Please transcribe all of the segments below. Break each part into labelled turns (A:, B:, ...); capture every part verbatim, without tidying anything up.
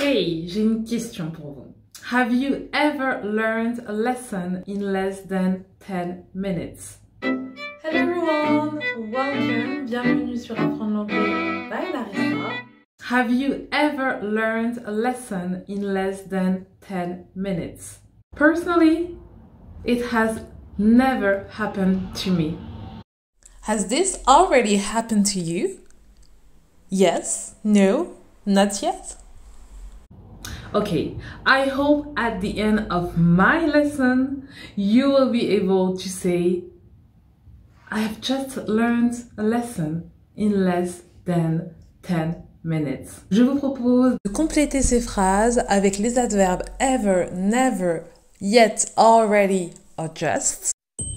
A: Hey, j'ai une question pour vous. Have you ever learned a lesson in less than ten minutes? Hello everyone, welcome, bienvenue sur Apprendre l'anglais by Larissa. Have you ever learned a lesson in less than ten minutes? Personally, it has never happened to me.
B: Has this already happened to you? Yes? No? Not yet?
A: Okay, I hope at the end of my lesson, you will be able to say, I have just learned a lesson in less than ten minutes. Je vous propose
B: de compléter ces phrases avec les adverbes ever, never, yet, already or just.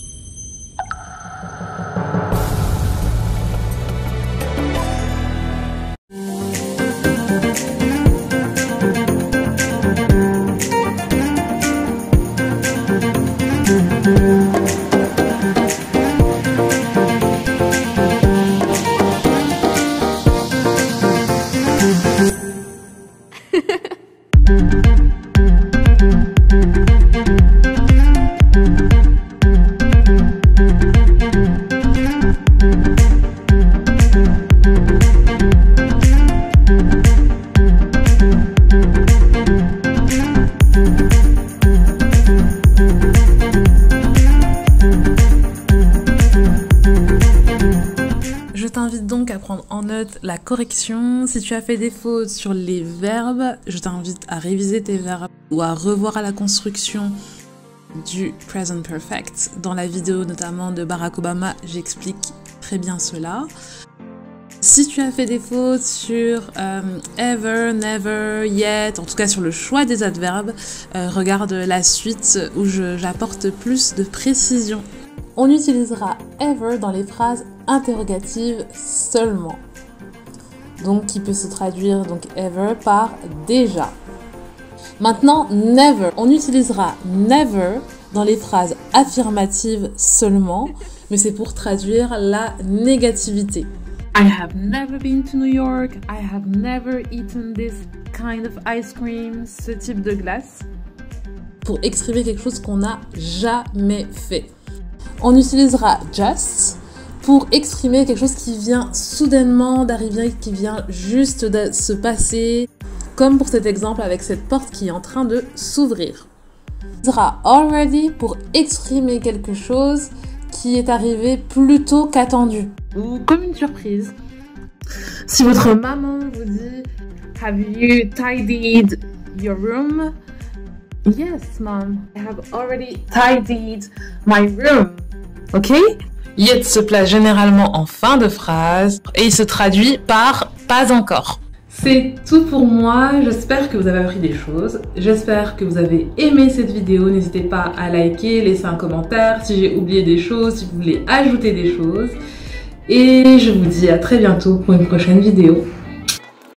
B: Je t'invite donc à prendre en note la correction. Si tu as fait des fautes sur les verbes, je t'invite à réviser tes verbes ou à revoir à la construction du present perfect. Dans la vidéo notamment de Barack Obama, j'explique très bien cela. Si tu as fait des fautes sur euh, ever, never, yet, en tout cas sur le choix des adverbes, euh, regarde la suite où j'apporte plus de précision. On utilisera ever dans les phrases interrogatives seulement. Donc qui peut se traduire donc ever par déjà. Maintenant never. On utilisera never dans les phrases affirmatives seulement, mais c'est pour traduire la négativité.
A: I have never been to New York. I have never eaten this kind of ice cream. Ce type de glace.
B: Pour exprimer quelque chose qu'on n'a jamais fait. On utilisera just pour exprimer quelque chose qui vient soudainement d'arriver, qui vient juste de se passer, comme pour cet exemple avec cette porte qui est en train de s'ouvrir. On utilisera already pour exprimer quelque chose qui est arrivé plus tôt qu'attendu.
A: Ou comme une surprise. Si votre maman vous dit Have you tidied your room? Yes, mom, I have already tidied my room. Ok? Yet se place généralement en fin de phrase et il se traduit par pas encore. C'est tout pour moi, j'espère que vous avez appris des choses, j'espère que vous avez aimé cette vidéo, n'hésitez pas à liker, laisser un commentaire si j'ai oublié des choses, si vous voulez ajouter des choses. Et je vous dis à très bientôt pour une prochaine vidéo.